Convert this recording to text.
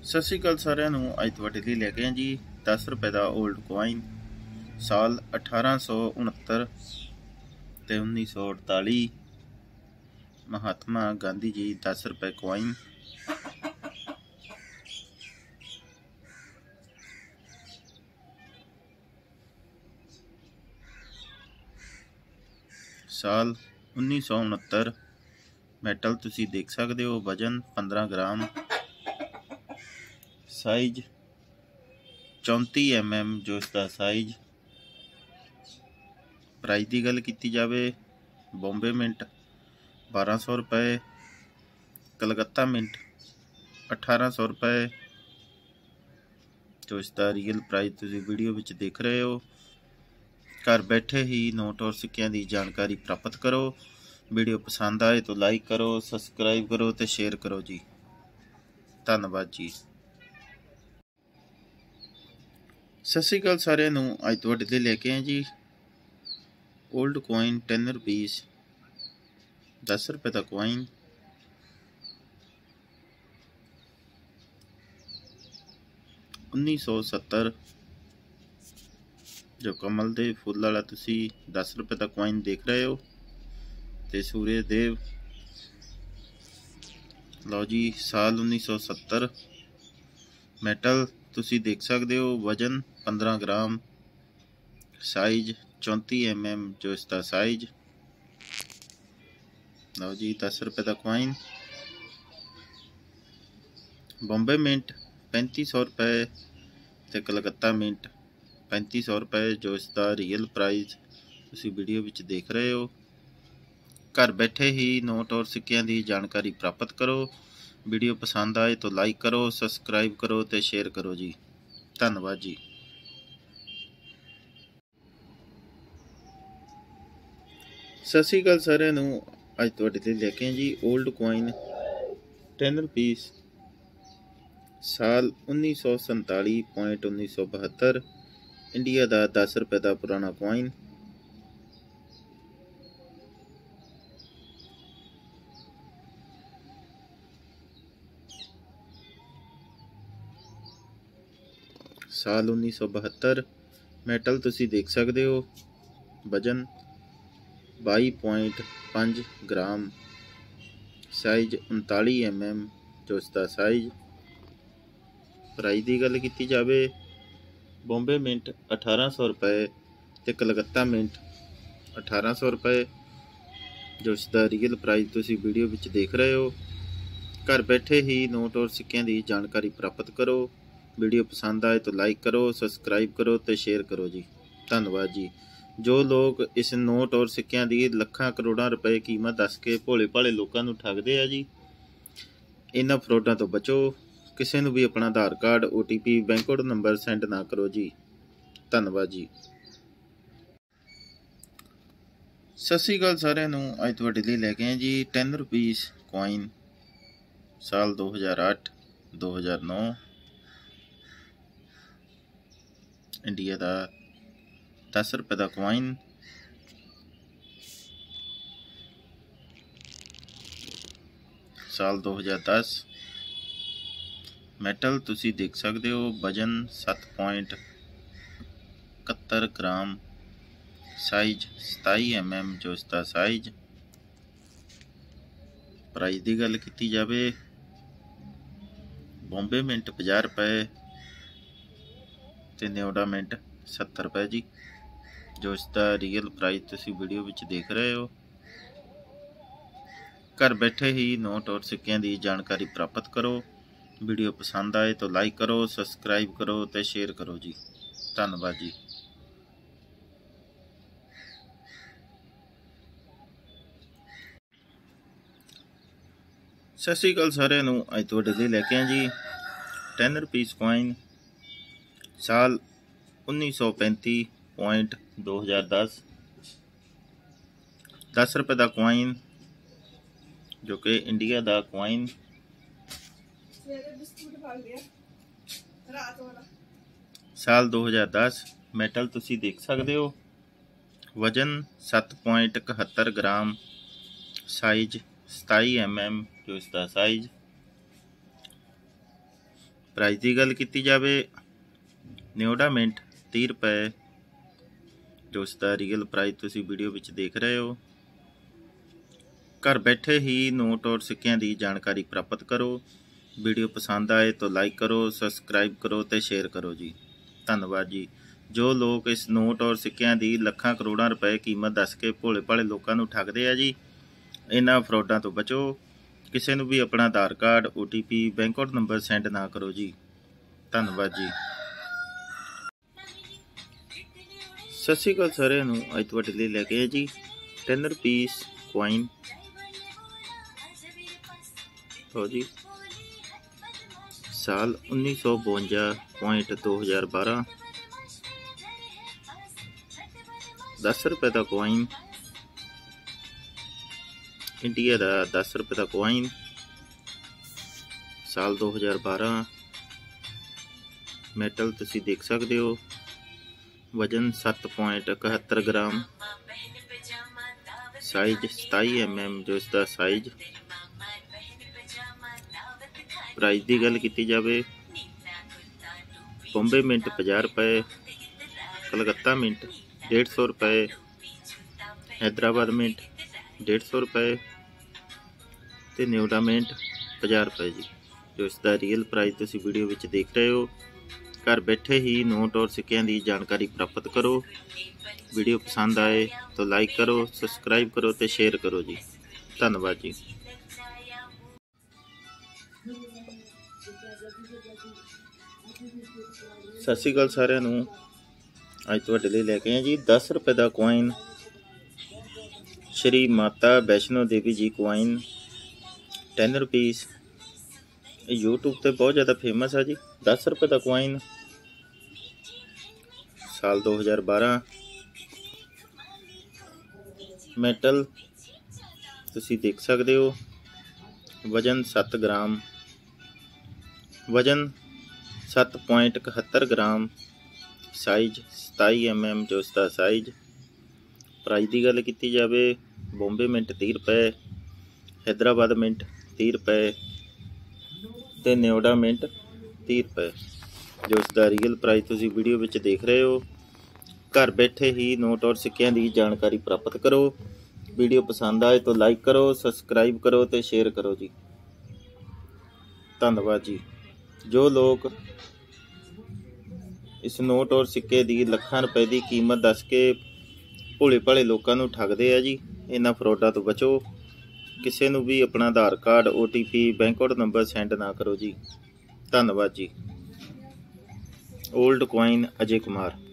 सत श्री अकाल सारिਆਂ ਨੂੰ ਅੱਜ ਤੁਹਾਡੇ ਲਈ ਲੈ ਕੇ ਆਏ ਜੀ 10 ਰੁਪਏ ਦਾ 올ਡ ਕੋਇਨ ਸਾਲ 1869 ਤੇ 1948 महात्मा गांधी जी 10 रुपए कोइन। साल 1969 मैटल तुसी देख सकते हो। वजन 15 ग्राम, साइज 34 mm जो इसका साइज। प्राइस की गल की जाए बॉम्बे मिंट 1200 रुपए, कलकत्ता मिंट 1800 रुपए जो इसका रियल प्राइस तुसी वीडियो विच देख रहे हो। घर बैठे ही नोट और सिक्कियां की जानकारी प्राप्त करो। वीडियो पसंद आए तो लाइक करो, सबसक्राइब करो तो शेयर करो जी। धन्यवाद जी। सत श्री अकाल सारिਆਂ ਨੂੰ ਅੱਜ ਤੁਹਾਡੇ ਲਈ ਲੈ ਕੇ ਆਏ ਜੀ ओल्ड कोइन 10 रुपीज़ 10 रुपए का कोइन। उन्नीस सौ 70 जो कमल दे फुल वाला तुसी 10 रुपए का कोइन देख रहे हो। ते सूर्य देव लो जी साल 1970 मैटल तुसी देख सकते हो। वजन 15 ग्राम, साइज 34 mm जो इसका साइज। लो जी 10 रुपए का कोइन। बॉम्बे मिंट 3500 रुपए ते कलकत्ता मिंट 3500 रुपए जो इसका रियल प्राइस तुसी वीडियो विच देख रहे हो। घर बैठे ही नोट और सिक्कियां की जानकारी प्राप्त करो। वीडियो पसंद आए तो लाइक करो, सबसक्राइब करो तो शेयर करो जी। धन्यवाद जी। सत श्री अकाल सारिਆਂ ਨੂੰ ਅੱਜ ਤੁਹਾਡੇ ਲਈ ਲੈ ਕੇ ਆਏ ਜੀ 올ਡ ਕੋਇਨ 10 रुपीज़ साल 1947.1972 इंडिया का 10 रुपए का पुराना कोइन। साल 1972 मैटल तुसी देख सकते हो। वजन 22.5 ग्राम, साइज 39 mm जो इसका साइज। प्राइस की गल की जाए बॉम्बे मिंट 1800 रुपए ते कलकत्ता मिंट 1800 रुपए जो इसका रियल प्राइस तुसी वीडियो विच देख रहे हो। घर बैठे ही नोट और सिक्कियां की जानकारी प्राप्त करो। वीडियो पसंद आए तो लाइक करो, सबसक्राइब करो तो शेयर करो जी। धन्यवाद जी। जो लोग इस नोट और सिक्कियां की ਲੱਖਾਂ ਕਰੋੜਾਂ रुपए कीमत दस के भोले भाले लोगों को ठगते हैं जी, इन्हां फ्रॉडां तो बचो। किसी को भी अपना Aadhaar card, OTP, bank code number send ना करो जी। धन्यवाद जी। सत श्री अकाल सारिਆਂ ਨੂੰ ਅੱਜ ਤੁਹਾਡੇ ਲਈ ਲੈ ਕੇ ਆਏ जी 10 रुपीज़ कोइन साल 2008 2009 इंडिया का 10 रुपए का कोइन। साल 2010 मैटल तुसी देख सकते हो। वजन 7.71 ग्राम, साइज 27 mm जो इसका साइज। प्राइस की गल की जाए बॉम्बे मिंट 50 रुपए ते न्योडा मिंट 70 रुपए जी जो इसका रियल प्राइस तुसी वीडियो विच देख रहे हो। घर बैठे ही नोट और सिक्कियां की जानकारी प्राप्त करो। वीडियो पसंद आए तो लाइक करो, सबसक्राइब करो तो शेयर करो जी। धन्यवाद जी। सत श्री अकाल सारिਆਂ ਨੂੰ ਅੱਜ ਤੁਹਾਡੇ ਲਈ ਲੈ ਕੇ ਆਏ ਜੀ 10 रुपीज़ कोइन साल 1935.2010 10 रुपए का कोइन जो कि इंडिया का कोइन। साल 2010 मैटल तुसी देख सकते हो। वजन 7.71 ग्राम, साइज 27 mm जो इसका साइज। प्राइस की गल की जाए न्योडा मिंट 30 रुपए जो इसका रियल प्राइस तुसी वीडियो विच देख रहे हो। घर बैठे ही नोट और सिक्कियां की जानकारी प्राप्त करो। वीडियो पसंद आए तो लाइक करो, सबसक्राइब करो तो शेयर करो जी। धन्यवाद जी। जो लोग इस नोट और सिक्कियां की ਲੱਖਾਂ ਕਰੋੜਾਂ रुपए कीमत दस के भोले भाले लोगों को ठगते हैं जी, इन्हां फ्रॉडां तो बचो। किसी को भी अपना Aadhaar card, OTP, bank account number send ना करो जी। धन्यवाद जी। सत श्री अकाल सारिਆਂ ਨੂੰ। ਅੱਜ ਤੁਹਾਡੇ ਲਈ ਲੈ ਕੇ ਆਏ ਜੀ 10 ਰੁਪੀਸ ਕੋਇਨ। तो जी साल 1952.2012 10 रुपए का कोइन, इंडिया का 10 रुपए का कोइन, साल 2012। मैटल तुसी देख सकते हो, वजन 7.71 ग्राम, साइज 27 mm जो इसका साइज। प्राइस की गल की जाए बॉम्बे मिंट 50 रुपए, कलकत्ता मिंट 150 रुपए, हैदराबाद मिंट 150 रुपए तो न्योडा मिंट 50 रुपए जी। जो इसका रियल प्राइस तुसी वीडियो विच देख रहे हो। घर बैठे ही नोट और सिक्कियां की जानकारी प्राप्त करो। वीडियो पसंद आए तो लाइक करो, सबसक्राइब करो तो शेयर करो जी। धन्यवाद जी। सत श्री अकाल सारिਆਂ ਨੂੰ। ਅੱਜ ਤੁਹਾਡੇ ਲਈ ਲੈ ਕੇ ਆਏ ਜੀ 10 रुपए का coin, Shri Mata Vaishno Devi ji coin 10 rupees. YouTube पे बहुत ज़्यादा फेमस है जी। 10 रुपए का कोइन, साल 2012। मैटल तुसी देख सकते हो, वजन 7 ग्राम, वजन 7.71 ग्राम, साइज 27 mm जो इसका साइज। प्राइस की गल की जाए बॉम्बे मिंट 30 रुपए, हैदराबाद मिंट 30 रुपए तो न्योडा मिंट 30 रुपए। जो इसका रियल प्राइस तुसी वीडियो विच देख रहे हो। घर बैठे ही नोट और सिक्कियां की जानकारी प्राप्त करो। वीडियो पसंद आए तो लाइक करो, सबसक्राइब करो तो शेयर करो जी। धन्यवाद जी। जो लोग इस नोट और सिक्के की ਲੱਖਾਂ रुपए की कीमत दस के भोले भाले लोगों को ठगते हैं जी, इन्हां फ्रॉडां तो बचो। किसी को भी अपना Aadhaar card, OTP, bank account number send ना करो जी। धन्यवाद जी। Old coin Ajay Kumar.